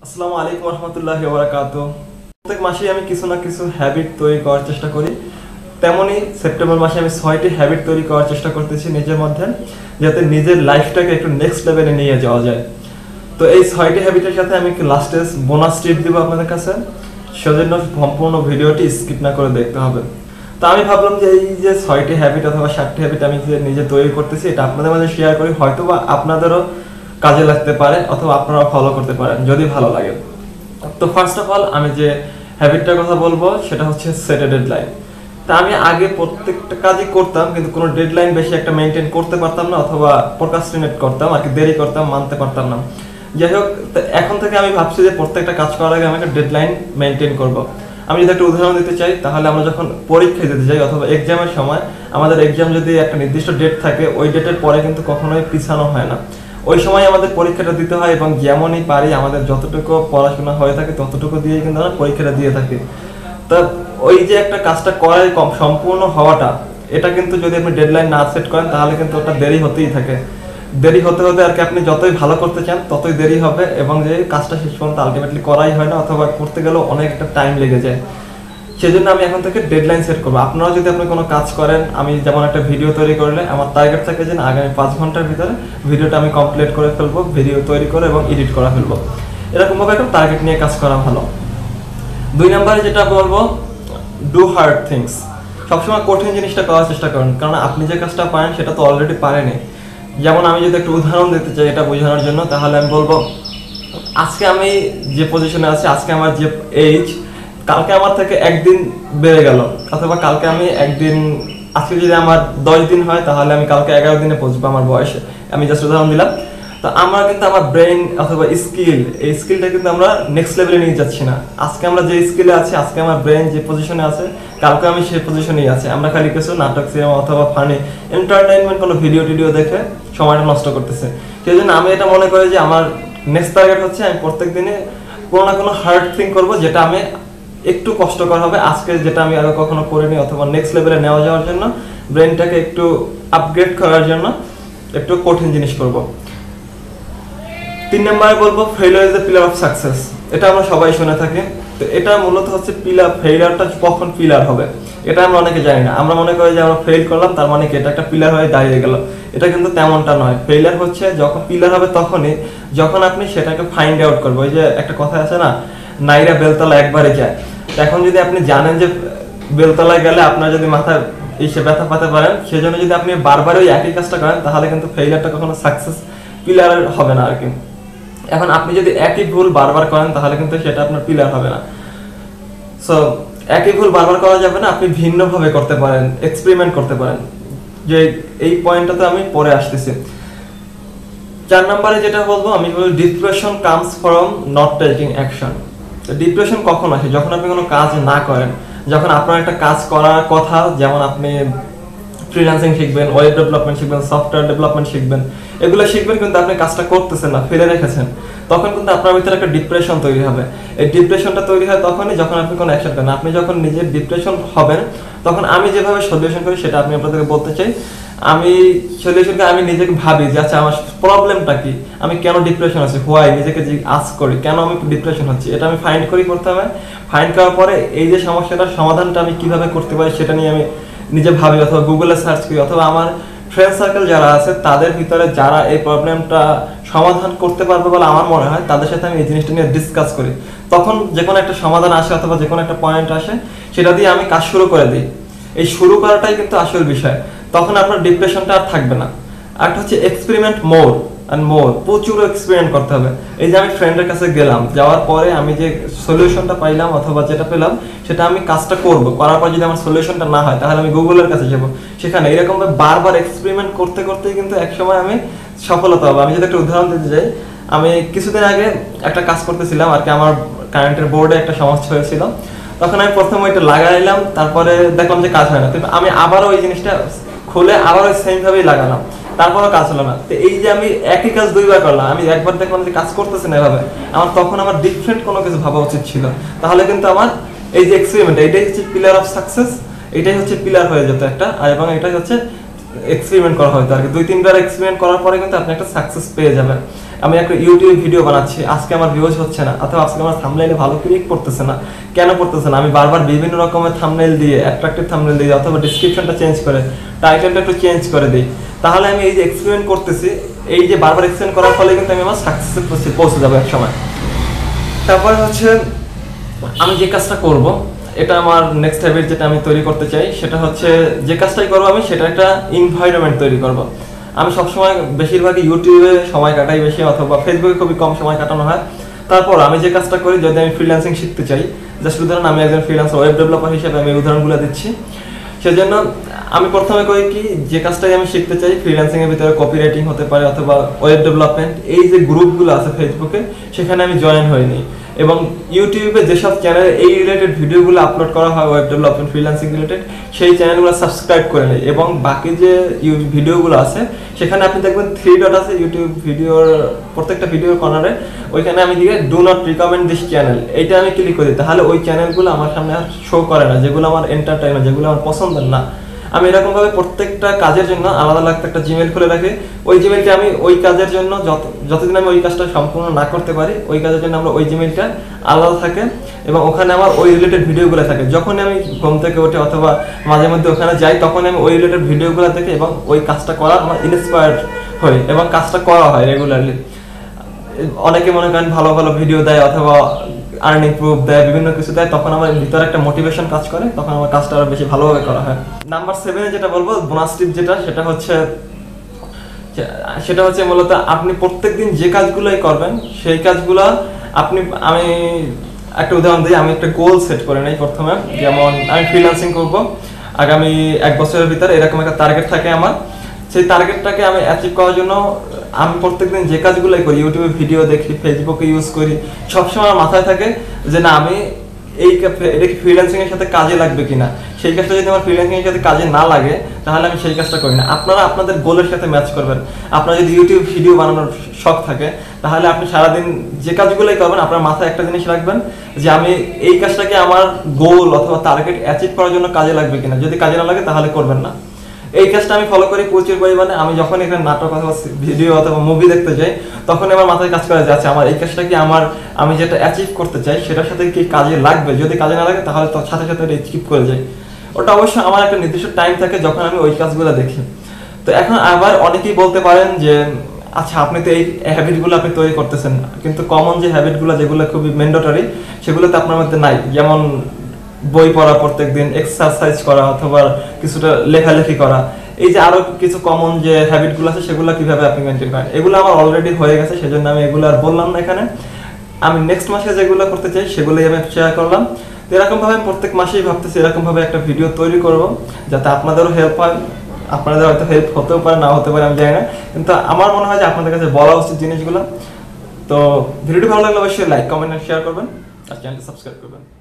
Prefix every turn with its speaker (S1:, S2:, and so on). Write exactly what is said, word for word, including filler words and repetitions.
S1: আসসালামু আলাইকুম রহমতুল্লাহি ওয়া বারাকাতুহু। প্রত্যেক মাসেই আমি কিছু না কিছু হ্যাবিট তৈরি করার চেষ্টা করি। তেমনি সেপ্টেম্বর মাসে আমি ছয়টি হ্যাবিট তৈরি করার চেষ্টা করতেছি নিজের মধ্যে, যাতে নিজের লাইফটাকে একটু নেক্সট লেভেলে নিয়ে যাওয়া যায়। তো এই ছয়টি হ্যাবিটের সাথে আমি লাস্টে বোনাস টিপ দিব আপনাদের কাছে, সেজন্য সম্পূর্ণ ভিডিওটি স্কিপ না করে দেখতে হবে। তো আমি ভাবলাম যে এই যে ছয়টি হ্যাবিট অথবা সাতটি হ্যাবিট আমি যে নিজে তৈরি করতেছি, এটা আপনাদের মাঝে শেয়ার করি, হয়তো বা আপনাদেরও কাজে লাগতে পারে অথবা আপনারা ফলো করতে পারেন যদি ভালো লাগে। তো ফার্স্ট অফ অল আমি যে হ্যাবিটটার কথা বলবো সেটা হচ্ছে সেট এ ডেডলাইন। তা আমি আগে প্রত্যেকটা কাজই করতাম, কিন্তু কোনো ডেডলাইন বেশি একটা মেনটেন করতে পারতাম না, অথবা প্রোক্রাস্টিনেট করতাম আর কি, দেরি করতাম, মানতে পারতাম না। যাই হোক, এখন থেকে আমি ভাবছি যে প্রত্যেকটা কাজ করার আগে আমি একটা ডেডলাইন মেনটেন করব। আমি যদি একটা উদাহরণ দিতে চাই, তাহলে আমরা যখন পরীক্ষা দিতে যাই অথবা এক্সামের সময়, আমাদের এক্সাম যদি একটা নির্দিষ্ট ডেট থাকে, ওই ডেটের পরে কিন্তু কখনোই পিছানো হয় না। ওই সময় আমাদের পরীক্ষাটা দিতে হয় এবং যেমনই পারি আমাদের যতটুকু পড়াশোনা হয়ে থাকে ততটুকু দিয়ে কিন্তু আমরা পরীক্ষাটা দিয়ে থাকি। তা ওই যে একটা কাজটা করাই কম সম্পূর্ণ হওয়াটা, এটা কিন্তু যদি আপনি ডেডলাইন না সেট করেন তাহলে কিন্তু ওটা দেরি হতেই থাকে। দেরি হতে হতে আর কি আপনি যতই ভালো করতে চান ততই দেরি হবে, এবং যে কাজটা শেষ পর্যন্ত আলটিমেটলি করাই হয় না, অথবা করতে গেলেও অনেক একটা টাইম লেগে যায়। সেজন্য আমি এখন থেকে ডেডলাইন সেট করবো। আপনারা যদি আপনি কোনো কাজ করেন, আমি যেমন একটা ভিডিও তৈরি করলে আমার টার্গেট থাকে যে আগামী পাঁচ ঘন্টার ভিতরে ভিডিওটা আমি কমপ্লিট করে ফেলবো, ভিডিও তৈরি করে এবং এডিট করা ফেলবো, এরকমভাবে একটা টার্গেট নিয়ে কাজ করা ভালো। দুই নম্বরে যেটা বলবো, ডু হার্ড থিংস। সবসময় কঠিন জিনিসটা করার চেষ্টা করেন, কারণ আপনি যে কাজটা পারেন সেটা তো অলরেডি পারেনি। যেমন আমি যদি একটা উদাহরণ দিতে চাই এটা বোঝানোর জন্য, তাহলে আমি বলবো আজকে আমি যে পজিশনে আছি, আজকে আমার যে এজ, কালকে আমার থেকে একদিন বেড়ে গেল, অথবা কালকে আমি একদিন, আজকে যদি আমার দশ দিন হয় তাহলে আমি কালকে এগারো দিনে পৌঁছবো আমার বয়সে। আমি জাস্ট উদাহরণ দিলাম। তো আমরা কিন্তু আমার ব্রেন অথবা স্কিল, এই স্কিলটা কিন্তু আমরা নেক্সট লেভেলে নিয়ে যাচ্ছি না। আজকে আমরা যে স্কিলে আছি, আজকে আমার ব্রেন যে পজিশনে আছে, কালকে আমি সেই পজিশনেই আছি। আমরা খালি কিছু নাটক, সিনেমা অথবা ফানি এন্টারটেইনমেন্ট কোনো ভিডিও টিডিও দেখে সময়টা নষ্ট করতেছে। সেই জন্য আমি এটা মনে করি যে আমার নেক্সট টার্গেট হচ্ছে আমি প্রত্যেক দিনে কোনো না কোনো হার্ড থিং করবো, যেটা আমি একটু কষ্টকর হবে আজকে, যেটা আমি আগে কখনো করিনি, অথবা নেক্সট লেভেলে নেওয়া যাওয়ার জন্য, ব্রেনটাকে একটু আপগ্রেড করার জন্য একটু কঠিন জিনিস করব। তিন নম্বরে বলবো, failure is the pillar of success. এটা আমরা সবাই শুনে থাকি। তো এটা মূলত হচ্ছে পিলার, ফেলিওরটা কখন পিলার হবে এটা আমরা অনেকে জানি না। আমরা মনে করি যে আমরা ফেল করলাম তার মানে কি এটা একটা পিলার হয়ে দাঁড়িয়ে গেল। এটা কিন্তু তেমনটা নয়। ফেলিয়ার হচ্ছে যখন পিলার হবে তখনই যখন আপনি সেটাকে ফাইন্ড আউট করবো। ওই যে একটা কথা আছে না, নাইরা বেলতলা একবারে যায়। এখন যদি আপনি জানেন যে বেলতলায় গেলে আপনার যদি মাথায় এসে ব্যথা পাতে পারেন, সেজন্য যদি আপনি বারবার ওই একই কাজটা করেন তাহলে কিন্তু ফেলিয়ারটা কখনো সাকসেস পিলার হবে না আর কি। এখন আপনি যদি একই ভুল বারবার করেন তাহলে কিন্তু সেটা আপনার পিলার হবে না। সো একই ভুল বারবার করা যাবে না, আপনি ভিন্নভাবে করতে পারেন, এক্সপেরিমেন্ট করতে পারেন। যে এই পয়েন্টটাতে আমি পরে আসতেছি। চার নম্বরে যেটা বলবো, আমি বলবো depression comes from not taking action. Depression কখন আসে? যখন আপনি কোনো কাজ না করেন, যখন আপনার একটা কাজ করার কথা, যেমন আপনি ফ্রিল্যান্সিং শিখবেন, ওয়েব ডেভেলপমেন্ট শিখবেন, সফটওয়্যার ডেভেলপমেন্ট শিখবেন, এগুলো শিখবেন কিন্তু আপনি কাজটা করতেছেন না, ফেলে রেখেছেন, তখন কিন্তু আপনার ভিতরে একটা ডিপ্রেশন তৈরি হবে। এই ডিপ্রেশনটা তৈরি হয় তখনই যখন আপনি কোনো অ্যাকশন করেন। আপনি যখন নিজের ডিপ্রেশন হবেন তখন আমি যেভাবে সলিউশন করি সেটা আমি আপনাদেরকে বলতে চাই। আমি সলিউশনকে আমি নিজেকে ভাবি যে আচ্ছা আমার প্রবলেমটা কি, আমি কেন ডিপ্রেশন আছি, হোয়াই, নিজেকে যে আস্ক করি কেন আমি ডিপ্রেশন হচ্ছি, এটা আমি ফাইন্ড করি করতে হবে। ফাইন্ড করার পরে এই যে সমস্যাটার সমাধানটা আমি কিভাবে করতে পারি সেটা নিয়ে আমি নিজে ভাবি, অথবা গুগলে সার্চ করি, অথবা আমার ফ্রেন্ড সার্কেল যারা আছে তাদের ভিতরে যারা এই প্রবলেমটা সমাধান করতে পারবে বলে আমার মনে হয়, তাদের সাথে আমি এই জিনিসটা নিয়ে ডিসকাস করি। তখন যে কোনো একটা সমাধান আসে অথবা যে কোনো একটা পয়েন্ট আসে, সেটা দিয়ে আমি কাজ শুরু করে দিই। এই শুরু করাটাই কিন্তু আসল বিষয়। তখন আপনার ডিপ্রেশনটা আর থাকবে না। একটা হচ্ছে এক্সপেরিমেন্ট মোর অ্যান্ড মোর, প্রচুর এক্সপেরিমেন্ট করতে হবে। এই যে আমি ফ্রেন্ডের কাছে গেলাম, যাওয়ার পরে আমি যে সলিউশনটা পাইলাম অথবা যেটা পেলাম সেটা আমি কাজটা করব, করার পর যদি আমার সলিউশনটা না হয় তাহলে আমি গুগলের কাছে যাব, সেখানে এরকমভাবে বারবার এক্সপেরিমেন্ট করতে করতেই কিন্তু একসময় আমি সফলতা হবে। আমি যদি একটা উদাহরণ দিতে যাই, আমি কিছুদিন আগে একটা কাজ করতেছিলাম আর কি, আমার কারেন্টের বোর্ডে একটা সমস্যা হয়েছিল। তখন আমি প্রথমে ওইটা লাগাইলাম, তারপরে দেখলাম যে কাজ হয় না, কিন্তু আমি আবারও ওই জিনিসটা খুলে আবার ওই সেম ভাবেই লাগালাম, তারপরও কাজ হলো না। তো এই যে আমি একই কাজ দুইবার করলাম, আমি একবার দেখলাম যে কাজ করতেছে না এভাবে, আমার তখন আমার ডিফারেন্ট কোনো কিছু ভাবা উচিত ছিল। তাহলে কিন্তু আমার এই যে এক্সপেরিমেন্ট, এটাই হচ্ছে পিলার অফ সাকসেস, এটাই হচ্ছে পিলার হয়ে যেত একটা। আর এবং এটাই হচ্ছে এক্সপেরিমেন্ট করা হয়তো আর কি। দুই তিনবার এক্সপেরিমেন্ট করার পরে কিন্তু আপনি একটা সাকসেস পেয়ে যাবেন। আমি একটা ইউটিউব ভিডিও বানাচ্ছি, আজকে আমার ভিউজ হচ্ছে না, অথবা আজকে আমার থাম্বনেইলে ভালো ক্লিক করতেছে না, কেন করতেছে না? আমি বারবার বিভিন্ন রকমের থাম্বনেইল দিয়ে, অ্যাট্রাকটিভ থাম্বনেইল দিয়ে, অথবা ডেসক্রিপশনটা চেঞ্জ করে, টাইটেলটা একটু চেঞ্জ করে দিই, তাহলে আমি এই যে এক্সপেরিমেন্ট করতেছি, এই যে বারবার এক্সপেরিমেন্ট করার ফলে কিন্তু আমি আমার সাকসেসে পৌঁছে যাবো এক সময়। তারপরে হচ্ছে আমি যে কাজটা করব, এটা আমার নেক্সট হ্যাবিট যেটা আমি তৈরি করতে চাই, সেটা হচ্ছে যে কাজটাই করবো আমি সেটা একটা এনভায়রনমেন্ট তৈরি করব। আমি সবসময় বেশিরভাগই ইউটিউবে সময় কাটাই বেশি, অথবা ফেসবুকে খুবই কম সময় কাটানো হয়। তারপর আমি যে কাজটা করি, যদি আমি ফ্রিল্যান্সিং শিখতে চাই, জাস্ট উদাহরণ, আমি একজন ফ্রিল্যান্সার ওয়েব ডেভেলপার হিসেবে আমি উদাহরণগুলো দিচ্ছি। সেজন্য আমি প্রথমে করি কি, যে কাজটাই আমি শিখতে চাই, ফ্রিল্যান্সিং এর ভিতরে কপি রাইটিং হতে পারে অথবা ওয়েব ডেভেলপমেন্ট, এই যে গ্রুপগুলো আছে ফেসবুকে, সেখানে আমি জয়েন হইনি। এবং ইউটিউবে যেসব চ্যানেলে এই রিলেটেড ভিডিওগুলো আপলোড করা হয় ওয়েব ডেভেলপমেন্ট ফ্রিল্যান্সিং রিলেটেড, সেই চ্যানেলগুলো সাবস্ক্রাইব করে নেই। এবং বাকি যে ভিডিওগুলো আছে সেখানে আপনি দেখবেন থ্রি ডট আছে ইউটিউব ভিডিওর প্রত্যেকটা ভিডিওর কর্নারে, ওইখানে আমি দিকে do not recommend this channel, এইটা আমি ক্লিক করি, তাহলে ওই চ্যানেলগুলো আমার সামনে আর শো করে না, যেগুলো আমার এন্টারটেইনমেন্ট, যেগুলো আমার পছন্দের না। আমি এরকমভাবে প্রত্যেকটা কাজের জন্য আলাদা আলাদা একটা জিমেল খুলে রাখি। ওই জিমেলটা আমি ওই কাজের জন্য যত যতদিন আমি ওই কাজটা সম্পূর্ণ না করতে পারি, ওই কাজের জন্য আমরা ওই জিমেলটা আলাদা থাকে, এবং ওখানে আমার ওই রিলেটেড ভিডিওগুলো থাকে। যখন আমি ঘুম থেকে উঠে অথবা মাঝে মধ্যে ওখানে যাই, তখন আমি ওই রিলেটেড ভিডিওগুলো দেখি এবং ওই কাজটা করার আমার ইন্সপায়ার্ড হই এবং কাজটা করা হয় রেগুলারলি। অনেকে মনে করেন ভালো ভালো ভিডিও দেয় অথবা আর্নিং প্রুফ দেয়, বিভিন্ন কিছু দেয়, তখন আমার ভিতরে একটা মোটিভেশন কাজ করে, তখন আমার কাজটা আরো বেশি ভালোভাবে করা হয়। নাম্বার সেভেনে যেটা বলবো, বোনাস টিপ যেটা, সেটা হচ্ছে সেটা হচ্ছে মূলত আপনি প্রত্যেকদিন যে কাজগুলোই করবেন সেই কাজগুলো আপনি, আমি একটা উদাহরণ দিই, আমি একটা গোল সেট করে নেই প্রথমে। যেমন আমি ফ্রিল্যান্সিং করব আগামী এক বছরের ভিতরে, এরকম একটা টার্গেট থাকে আমার। সেই টার্গেটটাকে আমি অ্যাচিভ করার জন্য আমি প্রত্যেকদিন যে কাজগুলোই করি, ইউটিউবে ভিডিও দেখি, ফেসবুকে ইউজ করি, সবসময় আমার মাথায় থাকে যে না, আমি এই এটা কি ফ্রিল্যান্সিং এর সাথে কাজে লাগবে কিনা। সেই কাজটা যদি আমার ফ্রিল্যান্সিং এর সাথে কাজে না লাগে, তাহলে আমি সেই কাজটা করি না। আপনারা আপনাদের গোলের সাথে ম্যাচ করবেন। আপনার যদি ইউটিউব ভিডিও বানানোর শখ থাকে, তাহলে আপনি সারাদিন যে কাজগুলোই করবেন, আপনার মাথায় একটা জিনিস রাখবেন যে আমি এই কাজটাকে আমার গোল অথবা টার্গেট অ্যাচিভ করার জন্য কাজে লাগবে কিনা। যদি কাজে না লাগে তাহলে করবেন না। এই কাজটা আমি ফলো করি প্রচুর পরিমাণে। আমি যখন এখানে নাটক অথবা ভিডিও অথবা মুভি দেখতে যাই, তখন আমার মাথায় কাজ করে যাচ্ছে আমার এই কাজটা কি আমার, আমি যেটা অ্যাচিভ করতে চাই সেটার সাথে কি কাজে লাগবে। যদি কাজে না লাগে তাহলে তো সাথে সাথে স্কিপ করে যাই। ওটা অবশ্যই আমার একটা নির্দিষ্ট টাইম থাকে যখন আমি ওই কাজগুলো দেখি। তো এখন আবার অনেকেই বলতে পারেন যে আচ্ছা, আপনি তো এই হ্যাবিটগুলো আপনি তৈরি করতেছেন, কিন্তু কমন যে হ্যাবিটগুলো যেগুলো খুবই ম্যান্ডেটরি, সেগুলো তো আপনার মধ্যে নাই। যেমন বই পড়া, প্রত্যেকদিন এক্সারসাইজ করা অথবা কিছুটা লেখালেখি করা, এই যে আরো কিছু কমন যে হ্যাবিটগুলো আছে, সেগুলো কিভাবে আপনি মেনটেন করেন, এগুলো আমার অলরেডি হয়ে গেছে, সেজন্য আমি এগুলো আর বললাম না এখানে। আমি নেক্সট মাসে যেগুলো করতে চাই সেগুলোই আমি শেয়ার করলাম। তো এরকম ভাবে প্রত্যেক মাসেই ভাবতেছি এরকম ভাবে একটা ভিডিও তৈরি করব, যাতে আপনাদেরও হেল্প হয়। আপনাদের হয়তো হেল্প হতেও পারে, না হতে পারে, আমি জানি না, কিন্তু আমার মনে হয় যে আপনাদের কাছে বলা উচিত জিনিসগুলো। তো ভিডিওটি ভালো লাগলে অবশ্যই লাইক, কমেন্ট আর শেয়ার করবেন, আর চ্যানেলটি সাবস্ক্রাইব করবেন।